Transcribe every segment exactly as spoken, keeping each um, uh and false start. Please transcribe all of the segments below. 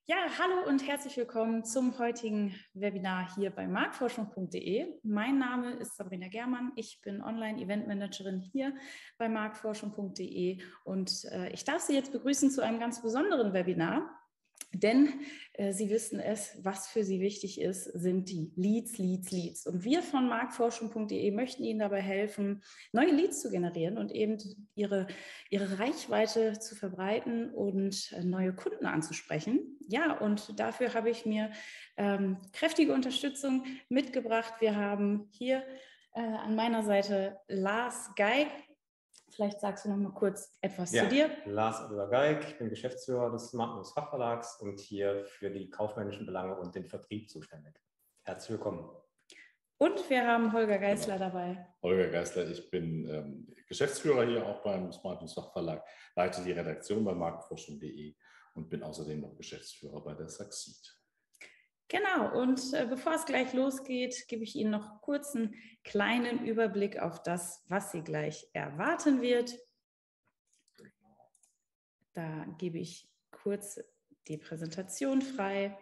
Ja, hallo und herzlich willkommen zum heutigen Webinar hier bei marktforschung punkt de. Mein Name ist Sabrina Germann, ich bin Online-Event-Managerin hier bei marktforschung punkt de und äh, ich darf Sie jetzt begrüßen zu einem ganz besonderen Webinar. Denn äh, Sie wissen es, was für Sie wichtig ist, sind die Leads, Leads, Leads. Und wir von marktforschung punkt de möchten Ihnen dabei helfen, neue Leads zu generieren und eben Ihre, Ihre Reichweite zu verbreiten und äh, neue Kunden anzusprechen. Ja, und dafür habe ich mir ähm, kräftige Unterstützung mitgebracht. Wir haben hier äh, an meiner Seite Lars Geig. Vielleicht sagst du noch mal kurz etwas ja, zu dir. Lars Oliver Geig, ich bin Geschäftsführer des Magnus Fachverlags und hier für die kaufmännischen Belange und den Vertrieb zuständig. Herzlich willkommen. Und wir haben Holger Geisler genau. dabei. Holger Geisler, ich bin ähm, Geschäftsführer hier auch beim Magnus Fachverlag, leite die Redaktion bei marktforschung punkt de und bin außerdem noch Geschäftsführer bei der Succeed. Genau, und äh, bevor es gleich losgeht, gebe ich Ihnen noch kurz einen kleinen Überblick auf das, was Sie gleich erwarten wird. Da gebe ich kurz die Präsentation frei.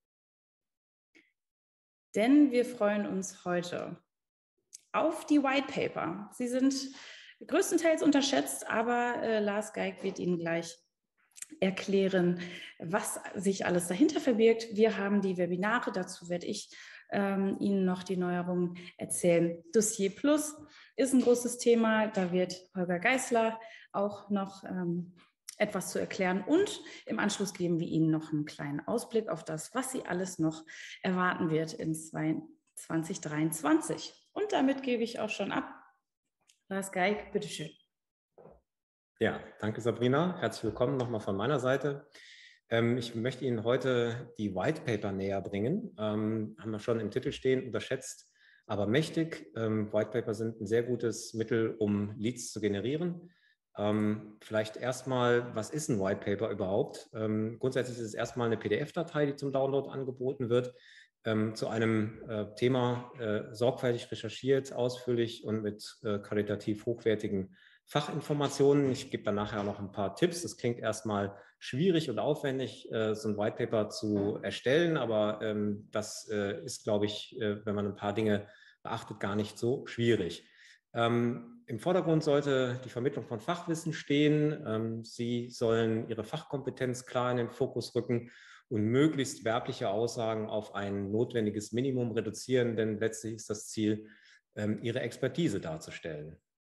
Denn wir freuen uns heute auf die White Paper. Sie sind größtenteils unterschätzt, aber äh, Lars Geig wird Ihnen gleich erklären, was sich alles dahinter verbirgt. Wir haben die Webinare, dazu werde ich ähm, Ihnen noch die Neuerungen erzählen. Dossier Plus ist ein großes Thema, da wird Holger Geisler auch noch ähm, etwas zu erklären und im Anschluss geben wir Ihnen noch einen kleinen Ausblick auf das, was Sie alles noch erwarten wird in zwanzig dreiundzwanzig. Und damit gebe ich auch schon ab. Lars Geig, bitteschön. Ja, danke Sabrina. Herzlich willkommen nochmal von meiner Seite. Ähm, ich möchte Ihnen heute die White Paper näher bringen. Ähm, haben wir schon im Titel stehen, unterschätzt, aber mächtig. Ähm, White Paper sind ein sehr gutes Mittel, um Leads zu generieren. Ähm, vielleicht erstmal, was ist ein White Paper überhaupt? Ähm, grundsätzlich ist es erstmal eine P D F-Datei, die zum Download angeboten wird, ähm, zu einem äh, Thema äh, sorgfältig recherchiert, ausführlich und mit äh, qualitativ hochwertigen Fachinformationen. Ich gebe dann nachher noch ein paar Tipps. Das klingt erstmal schwierig und aufwendig, äh, so ein White Paper zu erstellen, aber ähm, das äh, ist, glaube ich, äh, wenn man ein paar Dinge beachtet, gar nicht so schwierig. Ähm, Im Vordergrund sollte die Vermittlung von Fachwissen stehen. Ähm, Sie sollen Ihre Fachkompetenz klar in den Fokus rücken und möglichst werbliche Aussagen auf ein notwendiges Minimum reduzieren, denn letztlich ist das Ziel, ähm, Ihre Expertise darzustellen.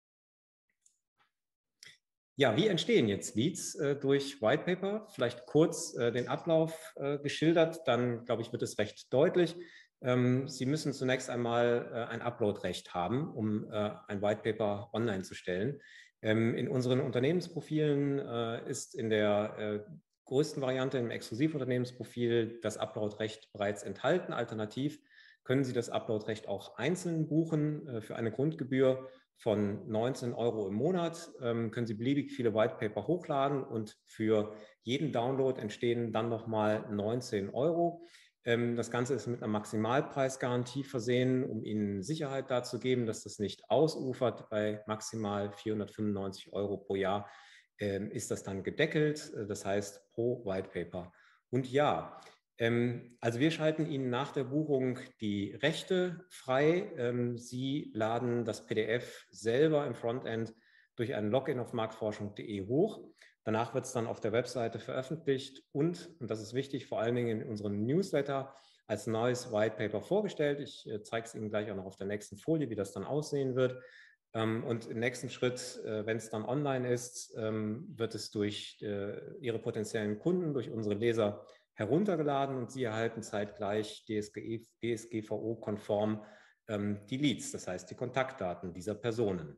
Ja, wie entstehen jetzt Leads äh, durch White Paper? Vielleicht kurz äh, den Ablauf äh, geschildert, dann glaube ich, wird es recht deutlich. Ähm, Sie müssen zunächst einmal äh, ein Upload-Recht haben, um äh, ein White Paper online zu stellen. Ähm, in unseren Unternehmensprofilen äh, ist in der äh, größten Variante im Exklusivunternehmensprofil das Upload-Recht bereits enthalten. Alternativ können Sie das Upload-Recht auch einzeln buchen äh, für eine Grundgebühr von neunzehn Euro im Monat. Ähm, können Sie beliebig viele White Paper hochladen und für jeden Download entstehen dann nochmal neunzehn Euro. Ähm, das Ganze ist mit einer Maximalpreisgarantie versehen, um Ihnen Sicherheit dazu geben, dass das nicht ausufert. Bei maximal vierhundertfünfundneunzig Euro pro Jahr ähm, ist das dann gedeckelt, das heißt pro White Paper. Und ja, also wir schalten Ihnen nach der Buchung die Rechte frei. Sie laden das P D F selber im Frontend durch ein Login auf marktforschung punkt de hoch. Danach wird es dann auf der Webseite veröffentlicht und, und das ist wichtig, vor allen Dingen in unserem Newsletter als neues White Paper vorgestellt. Ich äh, zeige es Ihnen gleich auch noch auf der nächsten Folie, wie das dann aussehen wird. Ähm, und im nächsten Schritt, äh, wenn es dann online ist, ähm, wird es durch äh, Ihre potenziellen Kunden, durch unsere Leser heruntergeladen und Sie erhalten zeitgleich D S G V O-konform ähm, die Leads, das heißt die Kontaktdaten dieser Personen.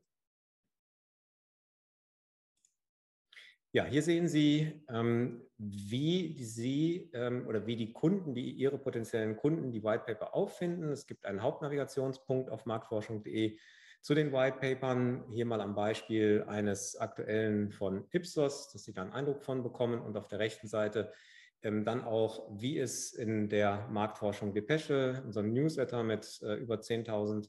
Ja, hier sehen Sie, ähm, wie Sie ähm, oder wie die Kunden, die Ihre potenziellen Kunden die White Paper auffinden. Es gibt einen Hauptnavigationspunkt auf marktforschung punkt de zu den White Papern. Hier mal am Beispiel eines aktuellen von Ipsos, dass Sie da einen Eindruck von bekommen und auf der rechten Seite ähm, dann auch, wie es in der Marktforschung Depesche, unserem Newsletter mit äh, über zehntausend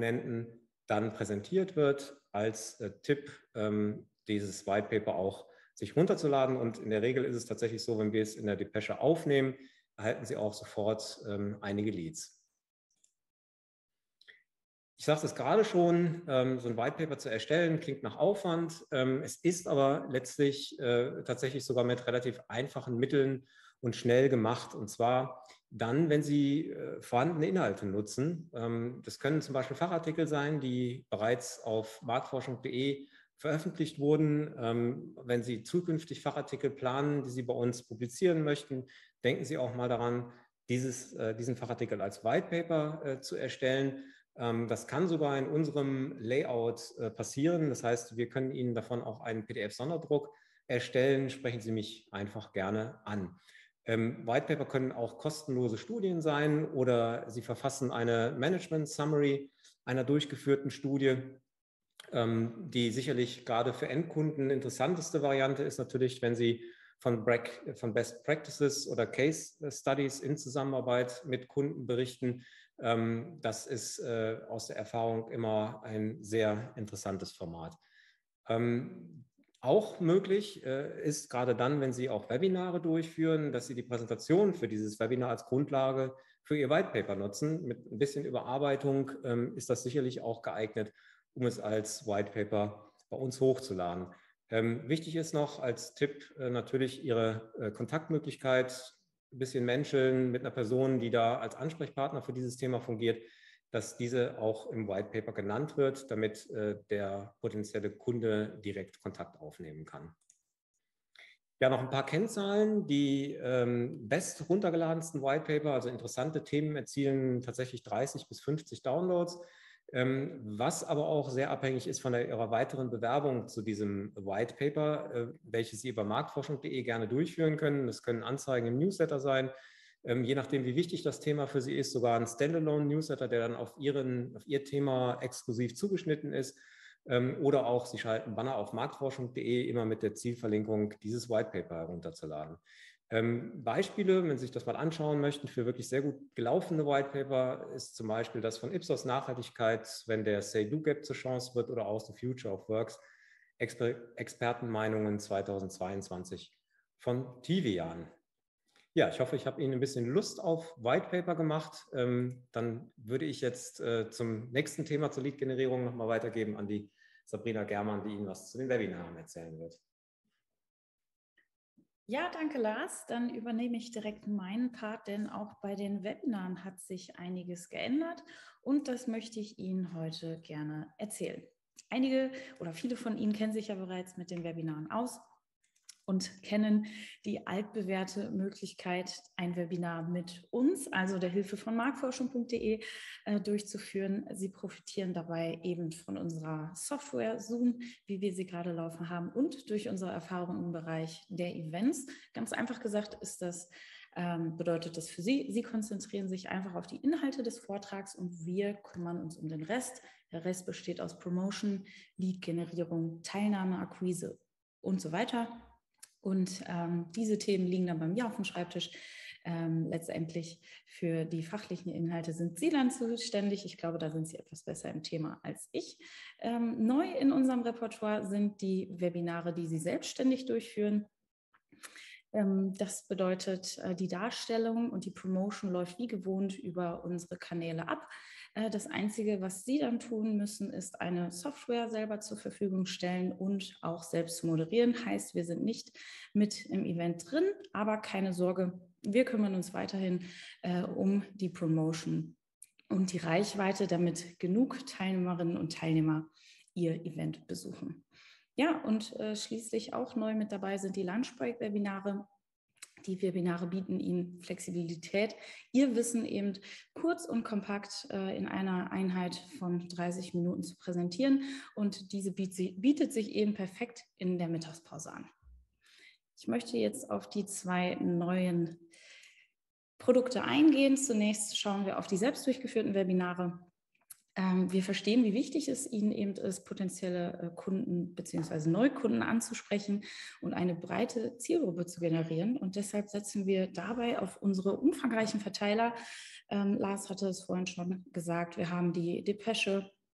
Abonnenten, dann präsentiert wird als äh, Tipp, ähm, dieses White Paper auch sich runterzuladen. Und in der Regel ist es tatsächlich so, wenn wir es in der Depesche aufnehmen, erhalten Sie auch sofort ähm, einige Leads. Ich sagte es gerade schon, ähm, so ein White Paper zu erstellen, klingt nach Aufwand. Ähm, es ist aber letztlich äh, tatsächlich sogar mit relativ einfachen Mitteln und schnell gemacht. Und zwar dann, wenn Sie äh, vorhandene Inhalte nutzen. Ähm, das können zum Beispiel Fachartikel sein, die bereits auf marktforschung punkt de veröffentlicht wurden. Ähm, wenn Sie zukünftig Fachartikel planen, die Sie bei uns publizieren möchten, denken Sie auch mal daran, dieses, äh, diesen Fachartikel als White Paper äh, zu erstellen. Das kann sogar in unserem Layout äh, passieren. Das heißt, wir können Ihnen davon auch einen P D F-Sonderdruck erstellen. Sprechen Sie mich einfach gerne an. Ähm, White Paper können auch kostenlose Studien sein oder Sie verfassen eine Management Summary einer durchgeführten Studie. Ähm, die sicherlich gerade für Endkunden interessanteste Variante ist natürlich, wenn Sie von, von Best Practices oder Case Studies in Zusammenarbeit mit Kunden berichten. Das ist äh, aus der Erfahrung immer ein sehr interessantes Format. Ähm, auch möglich äh, ist gerade dann, wenn Sie auch Webinare durchführen, dass Sie die Präsentation für dieses Webinar als Grundlage für Ihr White Paper nutzen. Mit ein bisschen Überarbeitung ähm, ist das sicherlich auch geeignet, um es als White Paper bei uns hochzuladen. Ähm, wichtig ist noch als Tipp äh, natürlich Ihre äh, Kontaktmöglichkeit, ein bisschen menscheln mit einer Person, die da als Ansprechpartner für dieses Thema fungiert, dass diese auch im White Paper genannt wird, damit äh, der potenzielle Kunde direkt Kontakt aufnehmen kann. Ja, noch ein paar Kennzahlen. Die ähm, best runtergeladensten White Paper, also interessante Themen, erzielen tatsächlich dreißig bis fünfzig Downloads. Ähm, was aber auch sehr abhängig ist von der, Ihrer weiteren Bewerbung zu diesem White Paper, äh, welches Sie über marktforschung punkt de gerne durchführen können. Das können Anzeigen im Newsletter sein, ähm, je nachdem, wie wichtig das Thema für Sie ist, sogar ein Standalone-Newsletter, der dann auf, Ihren, auf Ihr Thema exklusiv zugeschnitten ist. Ähm, oder auch, Sie schalten Banner auf marktforschung punkt de, immer mit der Zielverlinkung, dieses White Paper herunterzuladen. Ähm, Beispiele, wenn Sie sich das mal anschauen möchten, für wirklich sehr gut gelaufene White Paper ist zum Beispiel das von Ipsos Nachhaltigkeit, wenn der Say-Do-Gap zur Chance wird, oder aus The Future of Works, Exper Expertenmeinungen zweitausendzweiundzwanzig von Tivian. Ja, ich hoffe, ich habe Ihnen ein bisschen Lust auf White Paper gemacht. Ähm, dann würde ich jetzt äh, zum nächsten Thema zur Lead-Generierung nochmal weitergeben an die Sabrina Germann, die Ihnen was zu den Webinaren erzählen wird. Ja, danke Lars. Dann übernehme ich direkt meinen Part, denn auch bei den Webinaren hat sich einiges geändert und das möchte ich Ihnen heute gerne erzählen. Einige oder viele von Ihnen kennen sich ja bereits mit den Webinaren aus und kennen die altbewährte Möglichkeit, ein Webinar mit uns, also der Hilfe von marktforschung punkt de, äh, durchzuführen. Sie profitieren dabei eben von unserer Software Zoom, wie wir sie gerade laufen haben, und durch unsere Erfahrung im Bereich der Events. Ganz einfach gesagt ist das, ähm, bedeutet das für Sie, Sie konzentrieren sich einfach auf die Inhalte des Vortrags und wir kümmern uns um den Rest. Der Rest besteht aus Promotion, Lead-Generierung, Teilnahme, Akquise und so weiter. Und ähm, diese Themen liegen dann bei mir auf dem Schreibtisch. Ähm, letztendlich für die fachlichen Inhalte sind Sie dann zuständig. Ich glaube, da sind Sie etwas besser im Thema als ich. Ähm, neu in unserem Repertoire sind die Webinare, die Sie selbstständig durchführen. Ähm, das bedeutet, äh, die Darstellung und die Promotion läuft wie gewohnt über unsere Kanäle ab. Äh, das Einzige, was Sie dann tun müssen, ist eine Software selber zur Verfügung stellen und auch selbst zu moderieren. Heißt, wir sind nicht mit im Event drin, aber keine Sorge, wir kümmern uns weiterhin äh, um die Promotion und die Reichweite, damit genug Teilnehmerinnen und Teilnehmer Ihr Event besuchen. Ja, und äh, schließlich auch neu mit dabei sind die Lunchbreak-Webinare. Die Webinare bieten Ihnen Flexibilität, Ihr Wissen eben kurz und kompakt äh, in einer Einheit von dreißig Minuten zu präsentieren. Und diese bietet, bietet sich eben perfekt in der Mittagspause an. Ich möchte jetzt auf die zwei neuen Produkte eingehen. Zunächst schauen wir auf die selbst durchgeführten Webinare. Wir verstehen, wie wichtig es Ihnen eben ist, potenzielle Kunden bzw. Neukunden anzusprechen und eine breite Zielgruppe zu generieren. Und deshalb setzen wir dabei auf unsere umfangreichen Verteiler. Ähm, Lars hatte es vorhin schon gesagt, wir haben die Depesche,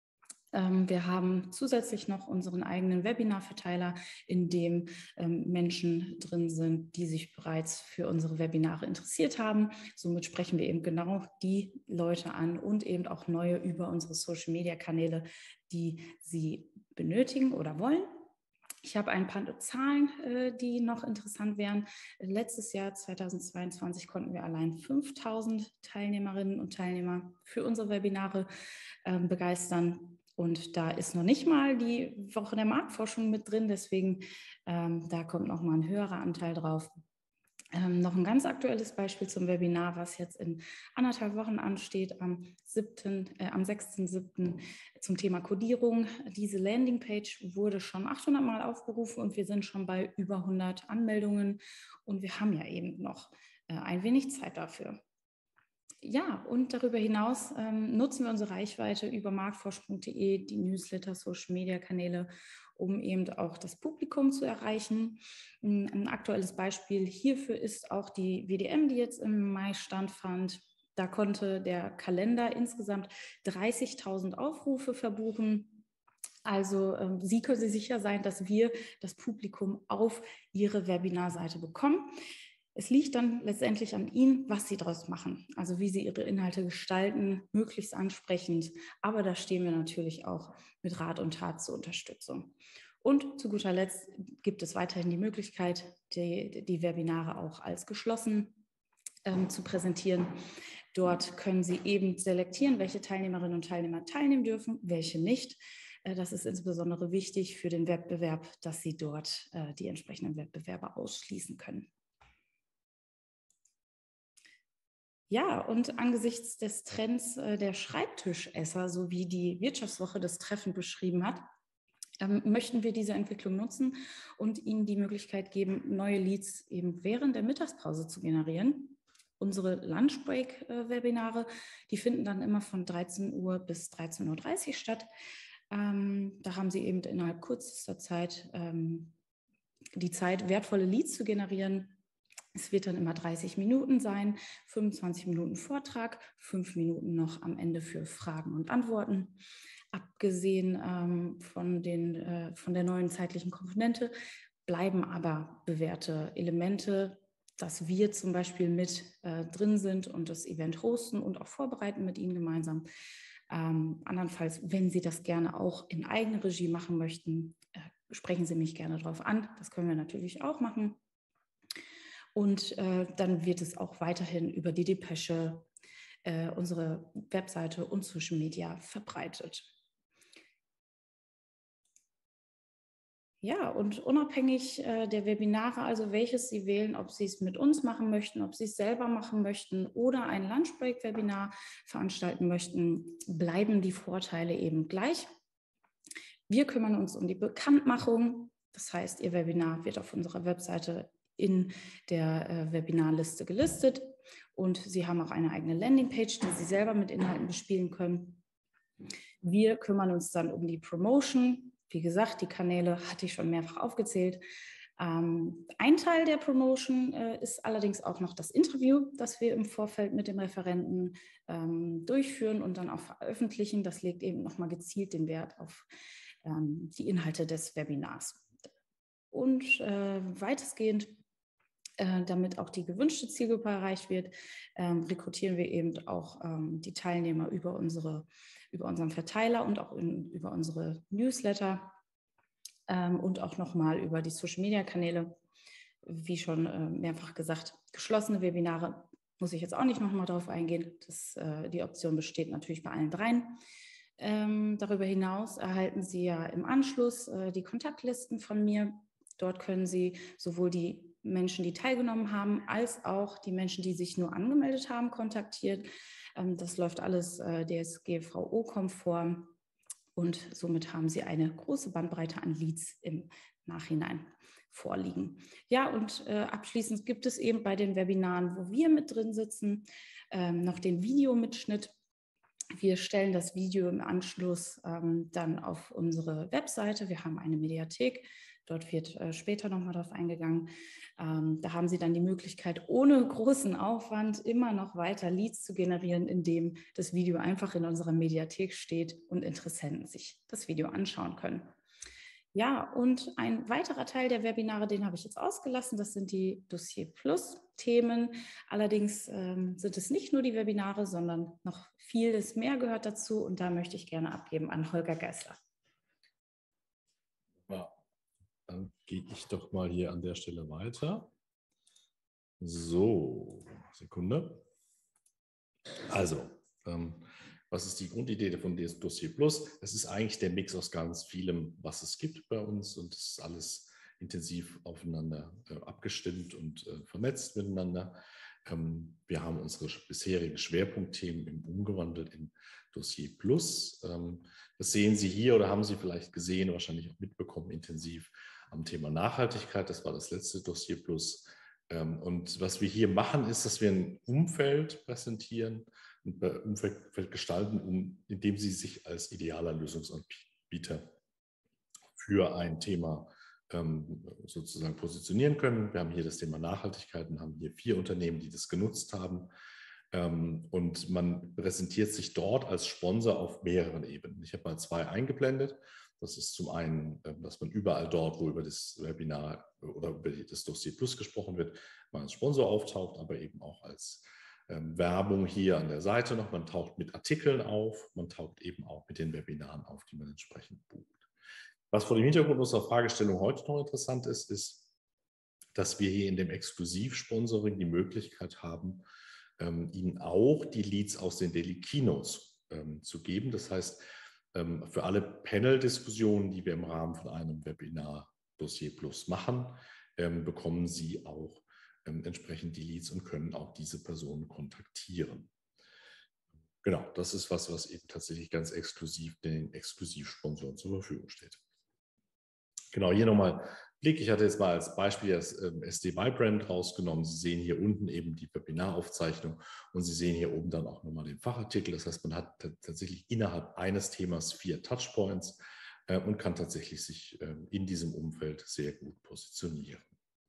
Wir haben zusätzlich noch unseren eigenen Webinarverteiler, in dem Menschen drin sind, die sich bereits für unsere Webinare interessiert haben. Somit sprechen wir eben genau die Leute an und eben auch neue über unsere Social-Media-Kanäle, die sie benötigen oder wollen. Ich habe ein paar Zahlen, die noch interessant wären. Letztes Jahr, zweitausendzweiundzwanzig, konnten wir allein fünftausend Teilnehmerinnen und Teilnehmer für unsere Webinare begeistern. Und da ist noch nicht mal die Woche der Marktforschung mit drin, deswegen ähm, da kommt noch mal ein höherer Anteil drauf. Ähm, noch ein ganz aktuelles Beispiel zum Webinar, was jetzt in anderthalb Wochen ansteht, am, siebten, äh, am sechsten siebten zum Thema Codierung. Diese Landingpage wurde schon achthundert Mal aufgerufen und wir sind schon bei über hundert Anmeldungen und wir haben ja eben noch äh, ein wenig Zeit dafür. Ja, und darüber hinaus ähm, nutzen wir unsere Reichweite über marktforschung punkt de, die Newsletter, Social-Media-Kanäle, um eben auch das Publikum zu erreichen. Ein aktuelles Beispiel hierfür ist auch die W D M, die jetzt im Mai stattfand. Da konnte der Kalender insgesamt dreißigtausend Aufrufe verbuchen. Also ähm, Sie können sich sicher sein, dass wir das Publikum auf Ihre Webinarseite bekommen. Es liegt dann letztendlich an Ihnen, was Sie daraus machen, also wie Sie Ihre Inhalte gestalten, möglichst ansprechend. Aber da stehen wir natürlich auch mit Rat und Tat zur Unterstützung. Und zu guter Letzt gibt es weiterhin die Möglichkeit, die, die Webinare auch als geschlossen ähm, zu präsentieren. Dort können Sie eben selektieren, welche Teilnehmerinnen und Teilnehmer teilnehmen dürfen, welche nicht. Äh, das ist insbesondere wichtig für den Wettbewerb, dass Sie dort äh, die entsprechenden Wettbewerber ausschließen können. Ja, und angesichts des Trends äh, der Schreibtischesser, so wie die Wirtschaftswoche das treffend beschrieben hat, ähm, möchten wir diese Entwicklung nutzen und Ihnen die Möglichkeit geben, neue Leads eben während der Mittagspause zu generieren. Unsere Lunchbreak-Webinare, die finden dann immer von dreizehn Uhr bis dreizehn Uhr dreißig statt. Ähm, da haben Sie eben innerhalb kürzester Zeit ähm, die Zeit, wertvolle Leads zu generieren. Es wird dann immer dreißig Minuten sein, fünfundzwanzig Minuten Vortrag, fünf Minuten noch am Ende für Fragen und Antworten. Abgesehen ähm, von, den, äh, von der neuen zeitlichen Komponente bleiben aber bewährte Elemente, dass wir zum Beispiel mit äh, drin sind und das Event hosten und auch vorbereiten mit Ihnen gemeinsam. Ähm, andernfalls, wenn Sie das gerne auch in Eigenregie machen möchten, äh, sprechen Sie mich gerne darauf an. Das können wir natürlich auch machen. Und äh, dann wird es auch weiterhin über die Depesche, äh, unsere Webseite und Social Media verbreitet. Ja, und unabhängig äh, der Webinare, also welches Sie wählen, ob Sie es mit uns machen möchten, ob Sie es selber machen möchten oder ein Lunchbreak-Webinar veranstalten möchten, bleiben die Vorteile eben gleich. Wir kümmern uns um die Bekanntmachung. Das heißt, Ihr Webinar wird auf unserer Webseite in der äh, Webinarliste gelistet und Sie haben auch eine eigene Landingpage, die Sie selber mit Inhalten bespielen können. Wir kümmern uns dann um die Promotion. Wie gesagt, die Kanäle hatte ich schon mehrfach aufgezählt. Ähm, ein Teil der Promotion äh, ist allerdings auch noch das Interview, das wir im Vorfeld mit dem Referenten ähm, durchführen und dann auch veröffentlichen. Das legt eben nochmal gezielt den Wert auf ähm, die Inhalte des Webinars. Und äh, weitestgehend, äh, damit auch die gewünschte Zielgruppe erreicht wird, ähm, rekrutieren wir eben auch ähm, die Teilnehmer über, unsere, über unseren Verteiler und auch in, über unsere Newsletter ähm, und auch nochmal über die Social-Media-Kanäle. Wie schon äh, mehrfach gesagt, geschlossene Webinare muss ich jetzt auch nicht nochmal darauf eingehen. Das, äh, die Option besteht natürlich bei allen dreien. Ähm, darüber hinaus erhalten Sie ja im Anschluss äh, die Kontaktlisten von mir. Dort können Sie sowohl die Menschen, die teilgenommen haben, als auch die Menschen, die sich nur angemeldet haben, kontaktiert. Ähm, das läuft alles äh, D S G V O-konform und somit haben Sie eine große Bandbreite an Leads im Nachhinein vorliegen. Ja, und äh, abschließend gibt es eben bei den Webinaren, wo wir mit drin sitzen, ähm, noch den Videomitschnitt. Wir stellen das Video im Anschluss ähm, dann auf unsere Webseite. Wir haben eine Mediathek. Dort wird äh, später nochmal drauf eingegangen. Ähm, da haben Sie dann die Möglichkeit, ohne großen Aufwand immer noch weiter Leads zu generieren, indem das Video einfach in unserer Mediathek steht und Interessenten sich das Video anschauen können. Ja, und ein weiterer Teil der Webinare, den habe ich jetzt ausgelassen, das sind die Dossier Plus Themen. Allerdings ähm, sind es nicht nur die Webinare, sondern noch vieles mehr gehört dazu und da möchte ich gerne abgeben an Holger Geisler. Ja. Dann gehe ich doch mal hier an der Stelle weiter. So, Sekunde. Also, ähm, was ist die Grundidee von Dossier Plus? Es ist eigentlich der Mix aus ganz vielem, was es gibt bei uns und es ist alles intensiv aufeinander äh, abgestimmt und äh, vernetzt miteinander. Ähm, wir haben unsere bisherigen Schwerpunktthemen im umgewandelt in Dossier Plus. Ähm, das sehen Sie hier oder haben Sie vielleicht gesehen, wahrscheinlich auch mitbekommen, intensiv am Thema Nachhaltigkeit. Das war das letzte Dossier Plus. Ähm, und was wir hier machen, ist, dass wir ein Umfeld präsentieren, ein Umfeld gestalten, um, in dem Sie sich als idealer Lösungsanbieter für ein Thema ähm, sozusagen positionieren können. Wir haben hier das Thema Nachhaltigkeit und haben hier vier Unternehmen, die das genutzt haben. Ähm, und man präsentiert sich dort als Sponsor auf mehreren Ebenen. Ich habe mal zwei eingeblendet. Das ist zum einen, dass man überall dort, wo über das Webinar oder über das Dossier Plus gesprochen wird, mal als Sponsor auftaucht, aber eben auch als ähm, Werbung hier an der Seite noch. Man taucht mit Artikeln auf, man taucht eben auch mit den Webinaren auf, die man entsprechend bucht. Was vor dem Hintergrund unserer Fragestellung heute noch interessant ist, ist, dass wir hier in dem Exklusivsponsoring die Möglichkeit haben, ähm, Ihnen auch die Leads aus den Daily Keynotes ähm, zu geben. Das heißt, für alle Panel-Diskussionen, die wir im Rahmen von einem Webinar Dossier Plus machen, ähm, bekommen Sie auch ähm, entsprechend die Leads und können auch diese Personen kontaktieren. Genau, das ist was, was eben tatsächlich ganz exklusiv den Exklusivsponsoren zur Verfügung steht. Genau, hier nochmal Blick. Ich hatte jetzt mal als Beispiel das ähm, S D Vibrand rausgenommen. Sie sehen hier unten eben die Webinaraufzeichnung und Sie sehen hier oben dann auch nochmal den Fachartikel. Das heißt, man hat tatsächlich innerhalb eines Themas vier Touchpoints äh, und kann tatsächlich sich äh, in diesem Umfeld sehr gut positionieren.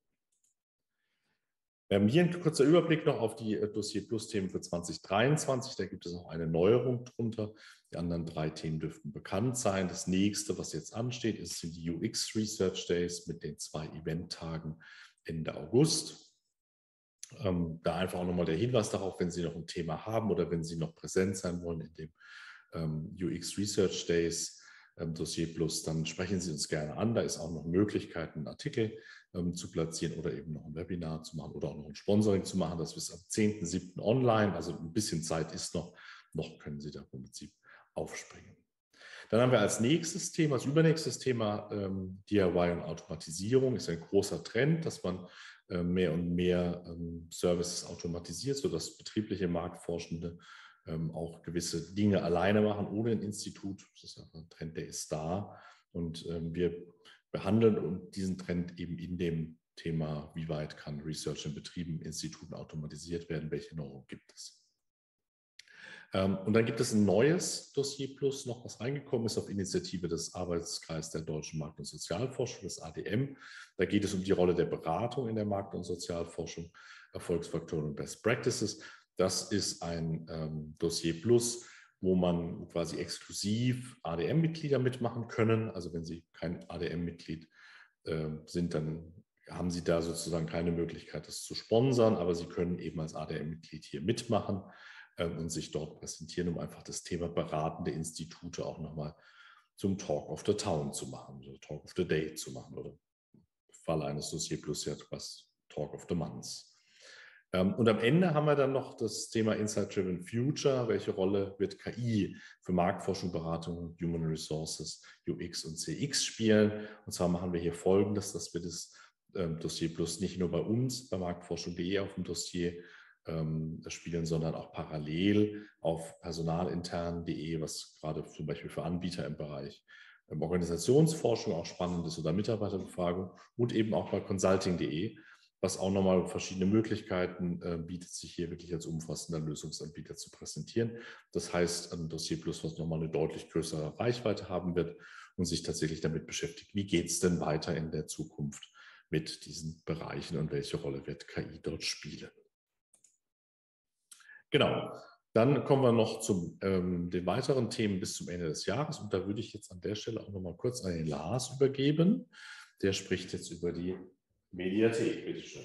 Ähm, hier ein kurzer Überblick noch auf die äh, Dossier Plus Themen für zwanzig dreiundzwanzig. Da gibt es auch eine Neuerung drunter. Die anderen drei Themen dürften bekannt sein. Das nächste, was jetzt ansteht, ist, sind die U X Research Days mit den zwei Eventtagen Ende August. Ähm, da einfach auch nochmal der Hinweis darauf, wenn Sie noch ein Thema haben oder wenn Sie noch präsent sein wollen in dem ähm, U X Research Days ähm, Dossier Plus, dann sprechen Sie uns gerne an. Da ist auch noch Möglichkeit, einen Artikel ähm, zu platzieren oder eben noch ein Webinar zu machen oder auch noch ein Sponsoring zu machen. Das ist am zehnten siebten online, also ein bisschen Zeit ist noch. Noch können Sie da im Prinzip aufspringen. Dann haben wir als nächstes Thema, als übernächstes Thema ähm, D I Y und Automatisierung. Ist ein großer Trend, dass man äh, mehr und mehr ähm, Services automatisiert, sodass betriebliche Marktforschende ähm, auch gewisse Dinge alleine machen, ohne ein Institut. Das ist ein Trend, der ist da. Und ähm, wir behandeln diesen Trend eben in dem Thema, wie weit kann Research in Betrieben, Instituten automatisiert werden, welche Normen gibt es. Und dann gibt es ein neues Dossier Plus, noch was reingekommen ist auf Initiative des Arbeitskreises der Deutschen Markt- und Sozialforschung, des A D M. Da geht es um die Rolle der Beratung in der Markt- und Sozialforschung, Erfolgsfaktoren und Best Practices. Das ist ein ähm, Dossier Plus, wo man quasi exklusiv A D M-Mitglieder mitmachen können. Also wenn Sie kein A D M-Mitglied äh, sind, dann haben Sie da sozusagen keine Möglichkeit, das zu sponsern, aber Sie können eben als A D M-Mitglied hier mitmachen und sich dort präsentieren, um einfach das Thema beratende Institute auch nochmal zum Talk of the Town zu machen, oder Talk of the Day zu machen oder im Fall eines Dossier Plus ja was Talk of the Month. Und am Ende haben wir dann noch das Thema Insight-Driven Future. Welche Rolle wird K I für Marktforschung, Beratung, Human Resources, U X und C X spielen? Und zwar machen wir hier Folgendes, dass wir das Dossier Plus nicht nur bei uns, bei marktforschung punkt de auf dem Dossier Das spielen, sondern auch parallel auf personalintern punkt de, was gerade zum Beispiel für Anbieter im Bereich Organisationsforschung auch spannend ist oder Mitarbeiterbefragung und eben auch bei consulting punkt de, was auch nochmal verschiedene Möglichkeiten äh, bietet, sich hier wirklich als umfassender Lösungsanbieter zu präsentieren. Das heißt, ein Dossier Plus, was nochmal eine deutlich größere Reichweite haben wird und sich tatsächlich damit beschäftigt, wie geht es denn weiter in der Zukunft mit diesen Bereichen und welche Rolle wird K I dort spielen. Genau, dann kommen wir noch zu ähm, den weiteren Themen bis zum Ende des Jahres und da würde ich jetzt an der Stelle auch nochmal kurz an den Lars übergeben. Der spricht jetzt über die Mediathek, bitteschön.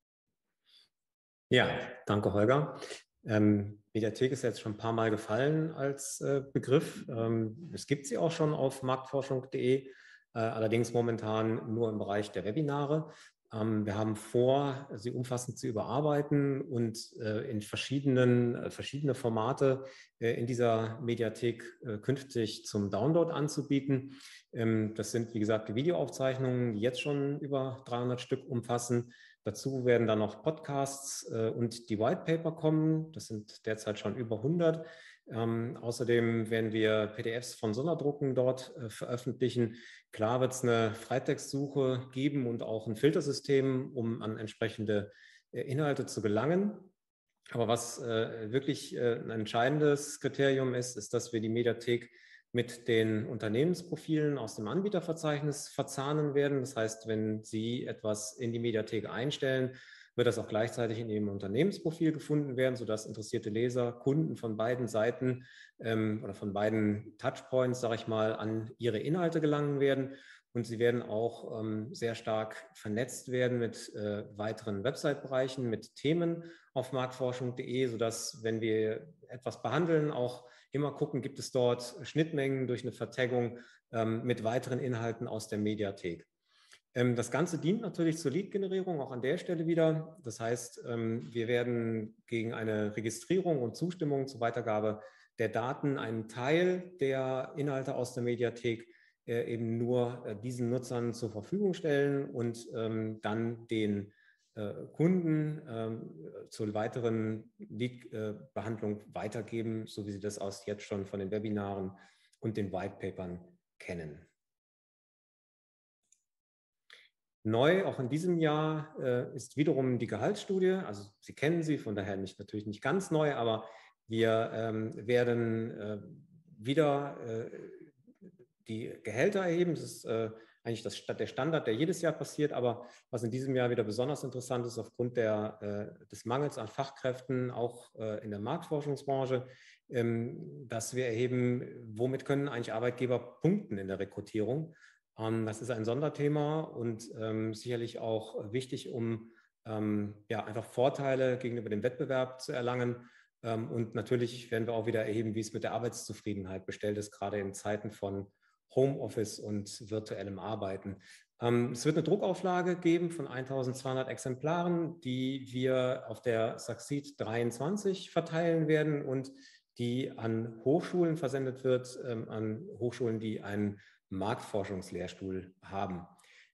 Ja, danke Holger. Ähm, Mediathek ist jetzt schon ein paar Mal gefallen als äh, Begriff. Ähm, es gibt sie auch schon auf marktforschung punkt de, äh, allerdings momentan nur im Bereich der Webinare. Ähm, wir haben vor, sie umfassend zu überarbeiten und äh, in verschiedenen, äh, verschiedene Formate äh, in dieser Mediathek äh, künftig zum Download anzubieten. Ähm, das sind, wie gesagt, die Videoaufzeichnungen, die jetzt schon über dreihundert Stück umfassen. Dazu werden dann noch Podcasts äh, und die White Paper kommen. Das sind derzeit schon über hundert. Ähm, außerdem werden wir P D Fs von Sonderdrucken dort äh, veröffentlichen. Klar wird es eine Freitextsuche geben und auch ein Filtersystem, um an entsprechende äh, Inhalte zu gelangen. Aber was äh, wirklich äh, ein entscheidendes Kriterium ist, ist, dass wir die Mediathek mit den Unternehmensprofilen aus dem Anbieterverzeichnis verzahnen werden. Das heißt, wenn Sie etwas in die Mediathek einstellen, wird das auch gleichzeitig in Ihrem Unternehmensprofil gefunden werden, sodass interessierte Leser, Kunden von beiden Seiten ähm, oder von beiden Touchpoints, sage ich mal, an ihre Inhalte gelangen werden. Und sie werden auch ähm, sehr stark vernetzt werden mit äh, weiteren Website-Bereichen, mit Themen auf marktforschung punkt de, sodass, wenn wir etwas behandeln, auch immer gucken, gibt es dort Schnittmengen durch eine Vertaggung ähm, mit weiteren Inhalten aus der Mediathek. Ähm, das Ganze dient natürlich zur Lead-Generierung, auch an der Stelle wieder. Das heißt, ähm, wir werden gegen eine Registrierung und Zustimmung zur Weitergabe der Daten einen Teil der Inhalte aus der Mediathek äh, eben nur äh, diesen Nutzern zur Verfügung stellen und ähm, dann den äh, Kunden äh, zur weiteren Lead-Behandlung äh, weitergeben, so wie sie das aus jetzt schon von den Webinaren und den Whitepapern kennen. Neu, auch in diesem Jahr, äh, ist wiederum die Gehaltsstudie. Also Sie kennen sie, von daher nicht, natürlich nicht ganz neu, aber wir ähm, werden äh, wieder äh, die Gehälter erheben. Das ist äh, eigentlich das, der Standard, der jedes Jahr passiert, aber was in diesem Jahr wieder besonders interessant ist, aufgrund der, äh, des Mangels an Fachkräften, auch äh, in der Marktforschungsbranche, ähm, dass wir erheben, womit können eigentlich Arbeitgeber punkten in der Rekrutierung. Ähm, das ist ein Sonderthema und ähm, sicherlich auch wichtig, um ähm, ja, einfach Vorteile gegenüber dem Wettbewerb zu erlangen. Ähm, und natürlich werden wir auch wieder erheben, wie es mit der Arbeitszufriedenheit bestellt ist, gerade in Zeiten von Homeoffice und virtuellem Arbeiten. Ähm, es wird eine Druckauflage geben von eintausendzweihundert Exemplaren, die wir auf der Succeed dreiundzwanzig verteilen werden und die an Hochschulen versendet wird, ähm, an Hochschulen, die einen Marktforschungslehrstuhl haben.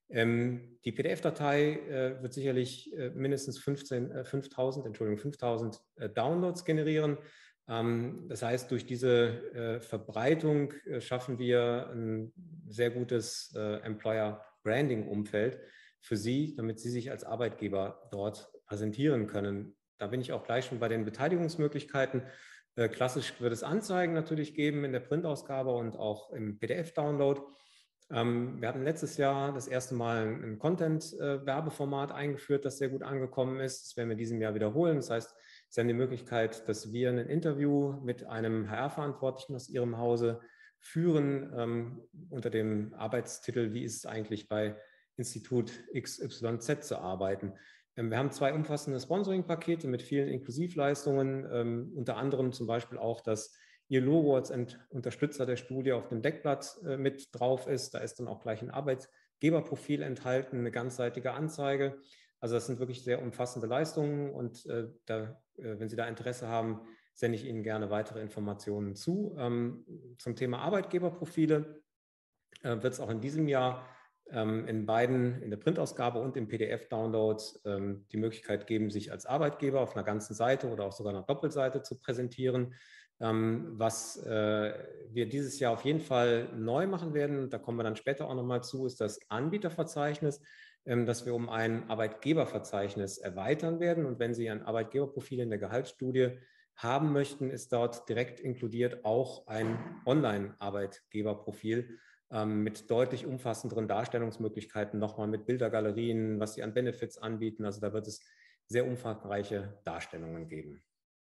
Ähm, die P D F-Datei äh, wird sicherlich äh, mindestens fünfzehn, äh, fünftausend, Entschuldigung, fünftausend äh, Downloads generieren. Ähm, das heißt, durch diese äh, Verbreitung äh, schaffen wir ein sehr gutes äh, Employer-Branding-Umfeld für Sie, damit Sie sich als Arbeitgeber dort präsentieren können. Da bin ich auch gleich schon bei den Beteiligungsmöglichkeiten. Äh, klassisch wird es Anzeigen natürlich geben in der Printausgabe und auch im P D F-Download. Ähm, wir hatten letztes Jahr das erste Mal ein Content-Werbeformat eingeführt, das sehr gut angekommen ist. Das werden wir in diesem Jahr wiederholen. Das heißt, Sie haben die Möglichkeit, dass wir ein Interview mit einem H R-Verantwortlichen aus Ihrem Hause führen ähm, unter dem Arbeitstitel, wie ist es eigentlich bei Institut X Y Z zu arbeiten. Ähm, wir haben zwei umfassende Sponsoring-Pakete mit vielen Inklusivleistungen, ähm, unter anderem zum Beispiel auch, dass Ihr Logo als Unterstützer der Studie auf dem Deckblatt äh, mit drauf ist. Da ist dann auch gleich ein Arbeitgeberprofil enthalten, eine ganzseitige Anzeige. Also das sind wirklich sehr umfassende Leistungen und äh, da, äh, wenn Sie da Interesse haben, sende ich Ihnen gerne weitere Informationen zu. Ähm, zum Thema Arbeitgeberprofile äh, wird es auch in diesem Jahr ähm, in beiden, in der Printausgabe und im P D F-Download, ähm, die Möglichkeit geben, sich als Arbeitgeber auf einer ganzen Seite oder auch sogar einer Doppelseite zu präsentieren. Ähm, was äh, wir dieses Jahr auf jeden Fall neu machen werden, da kommen wir dann später auch nochmal zu, ist das Anbieterverzeichnis, ähm, dass wir um ein Arbeitgeberverzeichnis erweitern werden. Und wenn Sie ein Arbeitgeberprofil in der Gehaltsstudie haben möchten, ist dort direkt inkludiert auch ein Online-Arbeitgeberprofil ähm, mit deutlich umfassenderen Darstellungsmöglichkeiten, nochmal mit Bildergalerien, was sie an Benefits anbieten. Also da wird es sehr umfangreiche Darstellungen geben.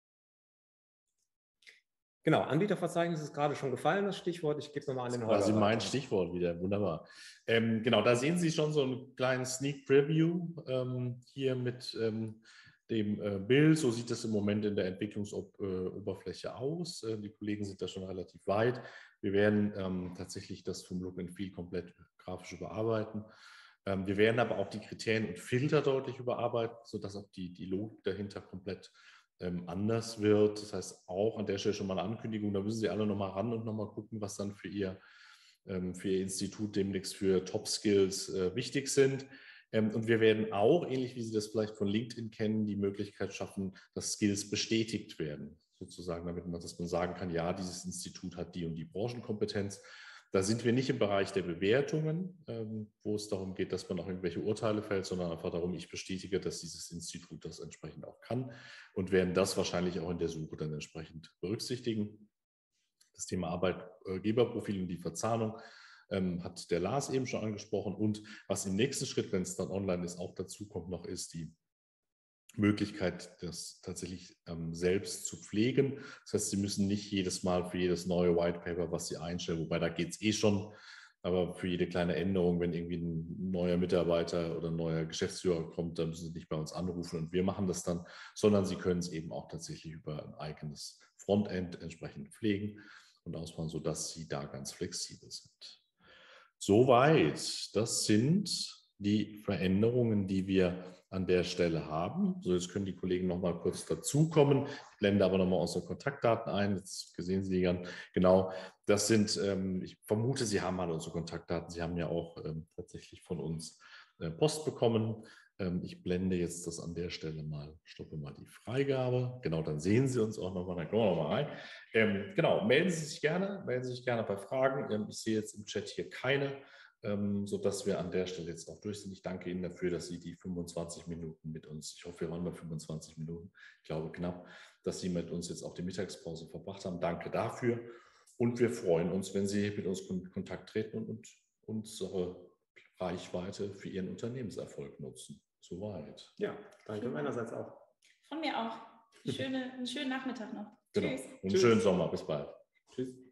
Genau, Anbieterverzeichnis ist gerade schon gefallen, das Stichwort. Ich gebe nochmal an den Holger. Quasi mein Stichwort wieder, wunderbar. Ähm, genau, da sehen Sie schon so einen kleinen Sneak Preview ähm, hier mit ähm, dem äh, Bild. So sieht das im Moment in der Entwicklungsoberfläche äh, aus. Äh, die Kollegen sind da schon relativ weit. Wir werden ähm, tatsächlich das vom Look and Feel komplett grafisch überarbeiten. Ähm, wir werden aber auch die Kriterien und Filter deutlich überarbeiten, sodass auch die, die Logik dahinter komplett ähm, anders wird. Das heißt, auch an der Stelle schon mal eine Ankündigung, da müssen Sie alle nochmal ran und nochmal gucken, was dann für Ihr, ähm, für Ihr Institut demnächst für Top-Skills äh, wichtig sind. Ähm, und wir werden auch, ähnlich wie Sie das vielleicht von LinkedIn kennen, die Möglichkeit schaffen, dass Skills bestätigt werden, sozusagen, damit man, dass man sagen kann, ja, dieses Institut hat die und die Branchenkompetenz. Da sind wir nicht im Bereich der Bewertungen, ähm, wo es darum geht, dass man auch irgendwelche Urteile fällt, sondern einfach darum, ich bestätige, dass dieses Institut das entsprechend auch kann und werden das wahrscheinlich auch in der Suche dann entsprechend berücksichtigen. Das Thema Arbeitgeberprofil und die Verzahnung ähm, hat der Lars eben schon angesprochen. Und was im nächsten Schritt, wenn es dann online ist, auch dazu kommt noch, ist die Möglichkeit, das tatsächlich ähm, selbst zu pflegen. Das heißt, Sie müssen nicht jedes Mal für jedes neue White Paper, was Sie einstellen, wobei da geht es eh schon, aber für jede kleine Änderung, wenn irgendwie ein neuer Mitarbeiter oder ein neuer Geschäftsführer kommt, dann müssen Sie nicht bei uns anrufen und wir machen das dann, sondern Sie können es eben auch tatsächlich über ein eigenes Frontend entsprechend pflegen und ausbauen, sodass Sie da ganz flexibel sind. Soweit, das sind die Veränderungen, die wir an der Stelle haben. So, jetzt können die Kollegen noch mal kurz dazukommen. Ich blende aber noch mal unsere Kontaktdaten ein. Jetzt sehen Sie die genau. Das sind, ähm, ich vermute, Sie haben alle unsere Kontaktdaten. Sie haben ja auch ähm, tatsächlich von uns äh, Post bekommen. Ähm, ich blende jetzt das an der Stelle mal, stoppe mal die Freigabe. Genau, dann sehen Sie uns auch noch mal. Dann kommen wir noch mal rein. Ähm, genau, melden Sie sich gerne, melden Sie sich gerne bei Fragen. Ähm, ich sehe jetzt im Chat hier keine. Ähm, sodass wir an der Stelle jetzt auch durch sind. Ich danke Ihnen dafür, dass Sie die fünfundzwanzig Minuten mit uns, ich hoffe, wir waren bei fünfundzwanzig Minuten, ich glaube knapp, dass Sie mit uns jetzt auch die Mittagspause verbracht haben. Danke dafür und wir freuen uns, wenn Sie mit uns in Kontakt treten und unsere Reichweite für Ihren Unternehmenserfolg nutzen. Soweit. Ja, danke meinerseits auch. Von mir auch. Schöne, einen schönen Nachmittag noch. Genau. Tschüss. Und einen schönen Sommer. Bis bald. Tschüss.